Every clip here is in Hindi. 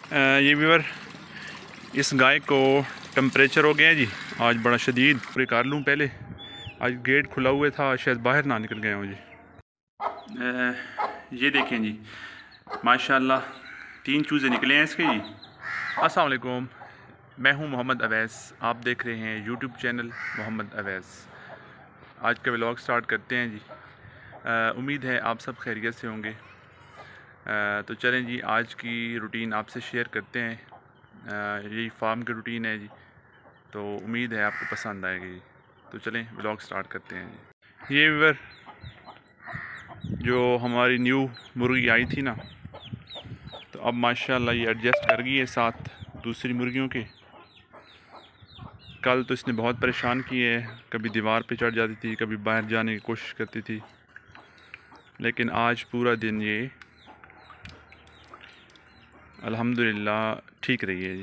ये व्यूअर, इस गाय को टेम्परेचर हो गया है जी आज बड़ा शदीद। पूरे कर लूँ पहले, आज गेट खुला हुआ था, शायद बाहर ना निकल गया हूँ जी। ये देखें जी, माशाल्लाह 3 चूज़े निकले हैं इसके जी। अस्सलाम वालेकुम, मैं हूँ मोहम्मद अवैस, आप देख रहे हैं यूट्यूब चैनल मोहम्मद अवैस। आज का व्लॉग स्टार्ट करते हैं जी। उम्मीद है आप सब खैरियत से होंगे। तो चलें जी, आज की रूटीन आपसे शेयर करते हैं। यही फार्म की रूटीन है जी, तो उम्मीद है आपको पसंद आएगी जी। तो चलें व्लॉग स्टार्ट करते हैं जी। ये व्यूअर, जो हमारी न्यू मुर्गी आई थी ना, तो अब माशाल्लाह ये एडजस्ट कर गई है साथ दूसरी मुर्गियों के। कल तो इसने बहुत परेशान किए है, कभी दीवार पे चढ़ जाती थी, कभी बाहर जाने की कोशिश करती थी, लेकिन आज पूरा दिन ये अल्हम्दुलिल्लाह ठीक रही है जी।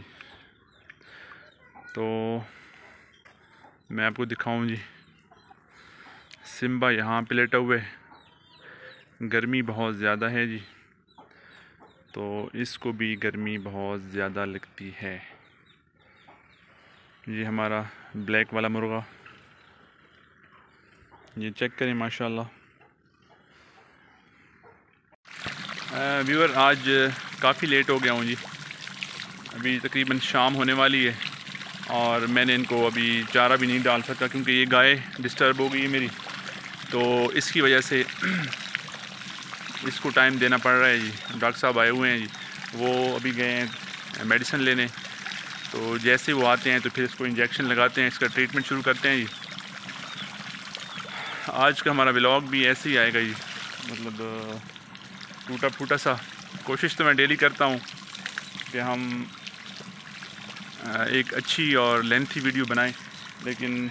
तो मैं आपको दिखाऊं जी, सिम्बा यहाँ पे लेटा हुआ है, गर्मी बहुत ज़्यादा है जी, तो इसको भी गर्मी बहुत ज़्यादा लगती है। ये हमारा ब्लैक वाला मुर्गा, ये चेक करें माशाल्लाह। व्यूअर, आज काफ़ी लेट हो गया हूँ जी, अभी तकरीबन शाम होने वाली है और मैंने इनको अभी चारा भी नहीं डाल सका क्योंकि ये गाय डिस्टर्ब हो गई है मेरी, तो इसकी वजह से इसको टाइम देना पड़ रहा है जी। डॉक्टर साहब आए हुए हैं जी, वो अभी गए हैं मेडिसिन लेने, तो जैसे वो आते हैं तो फिर इसको इंजेक्शन लगाते हैं, इसका ट्रीटमेंट शुरू करते हैं जी। आज का हमारा व्लॉग भी ऐसे ही आएगा जी, मतलब टूटा फूटा सा। कोशिश तो मैं डेली करता हूँ कि हम एक अच्छी और लेंथी वीडियो बनाएं, लेकिन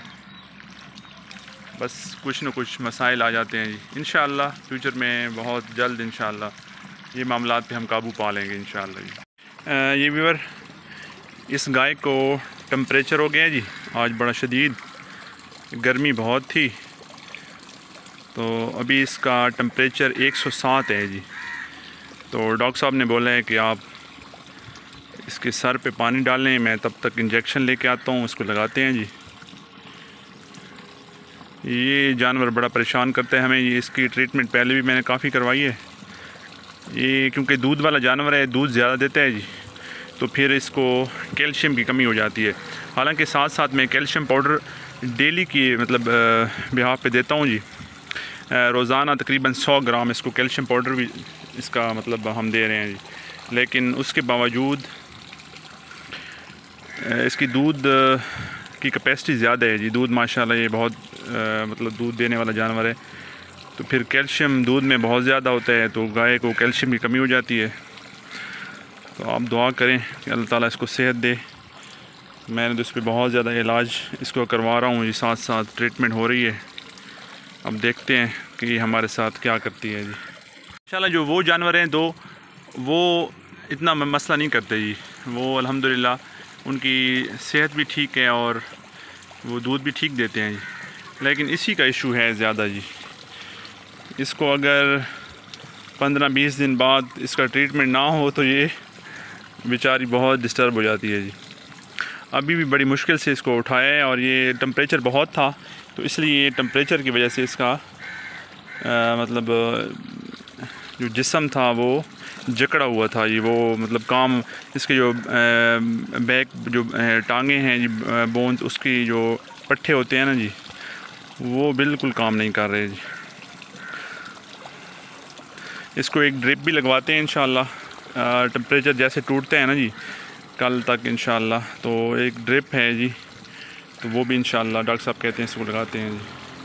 बस कुछ न कुछ मसाइल आ जाते हैं जी। इंशाअल्लाह फ्यूचर में बहुत जल्द इंशाअल्लाह ये मामलात पे हम काबू पा लेंगे इंशाअल्लाह जी। ये व्यूअर, इस गाय को टेम्परेचर हो गया है जी आज बड़ा शदीद, गर्मी बहुत थी, तो अभी इसका टेम्परेचर 107 है जी। तो डॉक्टर साहब ने बोला है कि आप इसके सर पे पानी डालें, मैं तब तक इंजेक्शन लेके आता हूँ, उसको लगाते हैं जी। ये जानवर बड़ा परेशान करता है हमें, ये इसकी ट्रीटमेंट पहले भी मैंने काफ़ी करवाई है। ये क्योंकि दूध वाला जानवर है, दूध ज़्यादा देता है जी, तो फिर इसको कैल्शियम की कमी हो जाती है। हालांकि साथ साथ मैं कैल्शियम पाउडर डेली की मतलब बिहाफ पे देता हूँ जी। रोज़ाना तकरीबन 100 ग्राम इसको कैल्शियम पाउडर भी इसका मतलब हम दे रहे हैं जी, लेकिन उसके बावजूद इसकी दूध की कैपेसिटी ज़्यादा है जी। दूध माशाल्लाह ये बहुत मतलब दूध देने वाला जानवर है, तो फिर कैल्शियम दूध में बहुत ज़्यादा होता है, तो गाय को कैल्शियम की कमी हो जाती है। तो आप दुआ करें कि अल्लाह ताला इसको सेहत दे। मैंने तो इस पर बहुत ज़्यादा इलाज इसको करवा रहा हूँ जी, साथ साथ ट्रीटमेंट हो रही है। अब देखते हैं कि हमारे साथ क्या करती है जी। इंशाल्लाह जो वो जानवर हैं दो, वो इतना मसला नहीं करते जी, वो अल्हम्दुलिल्लाह उनकी सेहत भी ठीक है और वो दूध भी ठीक देते हैं जी। लेकिन इसी का इशू है ज़्यादा जी, इसको अगर 15-20 दिन बाद इसका ट्रीटमेंट ना हो तो ये बेचारी बहुत डिस्टर्ब हो जाती है जी। अभी भी बड़ी मुश्किल से इसको उठाया है और ये टेम्परेचर बहुत था, तो इसलिए टेम्परेचर की वजह से इसका मतलब जो जिस्म था वो जकड़ा हुआ था ये, वो मतलब काम इसके जो बैक जो टांगे हैं जी, बोन्स उसकी जो पट्टे होते हैं ना जी, वो बिल्कुल काम नहीं कर रहे जी। इसको एक ड्रिप भी लगवाते हैं इंशाल्लाह, टेम्परेचर जैसे टूटते हैं ना जी कल तक इंशाल्लाह, तो एक ड्रिप है जी, तो वो भी इंशाल्लाह डॉक्टर साहब कहते हैं इसको लगाते हैं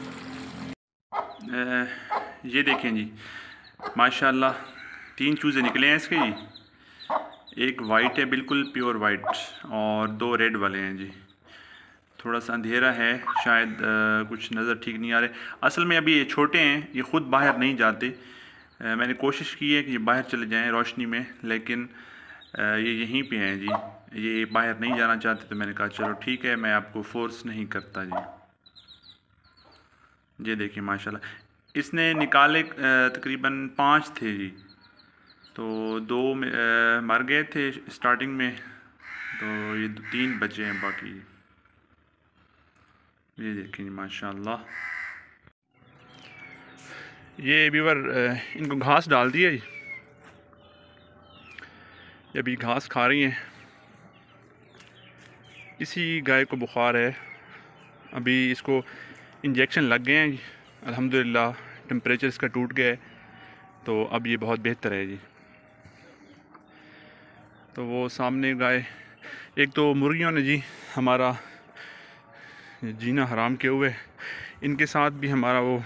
जी। ये देखें जी, माशाल्लाह 3 चूज़े निकले हैं इसके जी। एक वाइट है, बिल्कुल प्योर वाइट, और 2 रेड वाले हैं जी। थोड़ा सा अंधेरा है, शायद कुछ नज़र ठीक नहीं आ रहे। असल में अभी ये छोटे हैं, ये ख़ुद बाहर नहीं जाते। मैंने कोशिश की है कि ये बाहर चले जाएं रोशनी में, लेकिन ये यहीं पे हैं जी, ये बाहर नहीं जाना चाहते, तो मैंने कहा चलो ठीक है, मैं आपको फोर्स नहीं करता जी। ये देखिए माशाल्लाह, इसने निकाले तकरीबन 5 थे जी, तो 2 मर गए थे स्टार्टिंग में, तो ये 3 बचे हैं बाकी। ये देखें माशाल्लाह। ये व्यूअर इनको घास डाल दी है जी, ये अभी घास खा रही हैं। इसी गाय को बुखार है, अभी इसको इंजेक्शन लग गए हैं जी। अल्हम्दुलिल्लाह टेम्परेचर इसका टूट गया है, तो अब ये बहुत बेहतर है जी। तो वो सामने गाय, एक तो मुर्गियों ने जी हमारा जीना हराम किए हुए, इनके साथ भी हमारा वो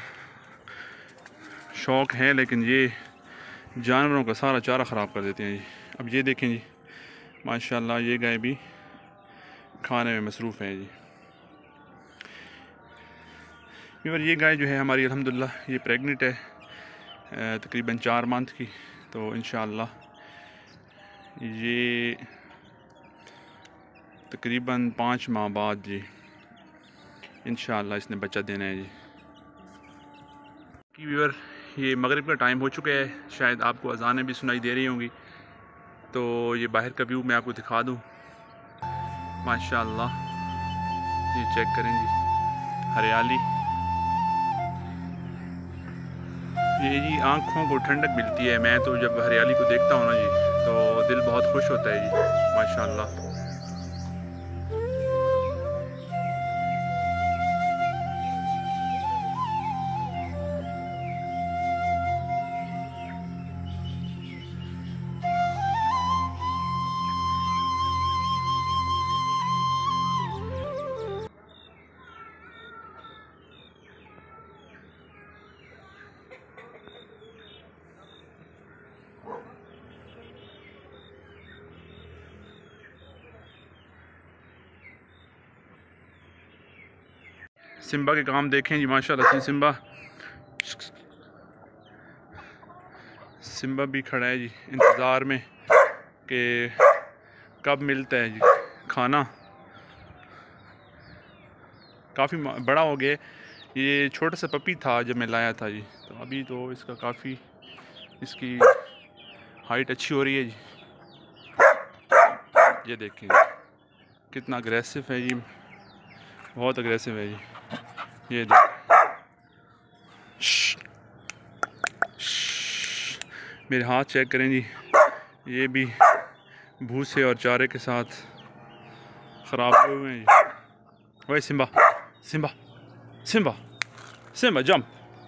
शौक़ है, लेकिन ये जानवरों का सारा चारा ख़राब कर देते हैं जी। अब ये देखें जी माशाल्लाह, ये गाय भी खाने में मसरूफ़ है जी। और ये गाय जो है हमारी अल्हम्दुलिल्लाह ये प्रेग्नेंट है तकरीबन 4 मंथ की, तो इंशाअल्लाह ये तकरीबन 5 माह बाद जी इंशाअल्लाह इसने बच्चा देना है जी। कि व्यूअर ये मगरिब का टाइम हो चुका है, शायद आपको अज़ानें भी सुनाई दे रही होंगी, तो ये बाहर का व्यू मैं आपको दिखा दूँ। माशाअल्लाह ये चेक करें जी, हरियाली, ये जी आँखों को ठंडक मिलती है। मैं तो जब हरियाली को देखता हूँ ना जी, तो दिल बहुत खुश होता है जी माशाअल्लाह। सिम्बा के काम देखें जी माशाल्लाह। सिम्बा भी खड़ा है जी इंतज़ार में कि कब मिलता है जी खाना। काफ़ी बड़ा हो गया, ये छोटा सा पपी था जब मैं लाया था जी, तो अभी तो इसका काफ़ी इसकी हाइट अच्छी हो रही है जी। ये देखें कितना अग्रेसिव है जी, बहुत अग्रेसिव है जी। ये मेरे हाथ चेक करें जी, ये भी भूसे और चारे के साथ ख़राब हुए हैं जी। वही Simba Simba Simba Simba jump.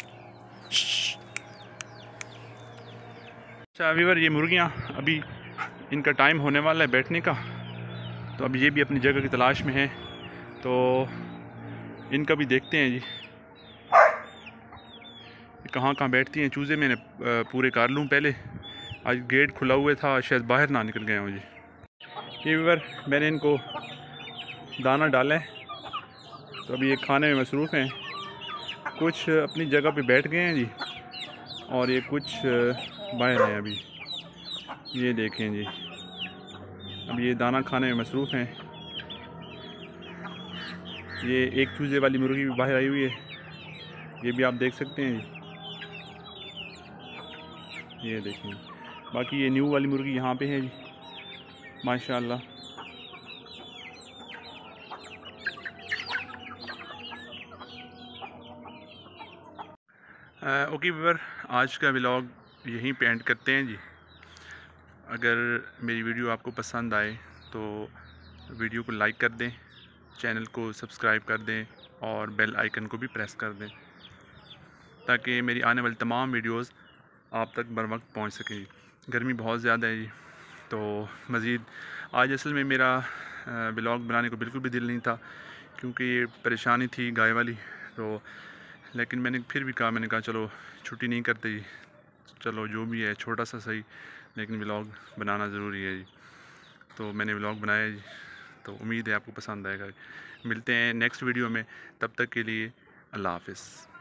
अच्छा व्यूअर, ये मुर्गियाँ अभी इनका टाइम होने वाला है बैठने का, तो अब ये भी अपनी जगह की तलाश में है, तो इनका भी देखते हैं जी कहाँ कहाँ बैठती हैं। चूज़े मैंने पूरे कर लूँ पहले, आज गेट खुला हुआ था, शायद बाहर ना निकल गए हों जी। ये व्यूअर मैंने इनको दाना डाला है, तो अभी ये खाने में मसरूफ़ हैं। कुछ अपनी जगह पे बैठ गए हैं जी, और ये कुछ बाहर हैं अभी। ये देखें जी, अब ये दाना खाने में मसरूफ़ हैं। ये एक चूज़े वाली मुर्गी भी बाहर आई हुई है, ये भी आप देख सकते हैं जी। ये देखें, बाकी ये न्यू वाली मुर्गी यहाँ पे है जी माशाल्लाह। ओके व्यूअर, आज का व्लॉग यहीं पे एंड करते हैं जी। अगर मेरी वीडियो आपको पसंद आए तो वीडियो को लाइक कर दें, चैनल को सब्सक्राइब कर दें और बेल आइकन को भी प्रेस कर दें, ताकि मेरी आने वाली तमाम वीडियोस आप तक बर वक्त पहुँच सकें। गर्मी बहुत ज़्यादा है जी, तो मज़ीद आज असल में मेरा व्लॉग बनाने को बिल्कुल भी दिल नहीं था, क्योंकि ये परेशानी थी गाय वाली, तो लेकिन मैंने फिर भी कहा, मैंने कहा चलो छुट्टी नहीं करते जी, चलो जो भी है छोटा सा सही, लेकिन व्लॉग बनाना ज़रूरी है जी। तो मैंने व्लॉग बनाया जी, तो उम्मीद है आपको पसंद आएगा। मिलते हैं नेक्स्ट वीडियो में, तब तक के लिए अल्लाह हाफ़िज़।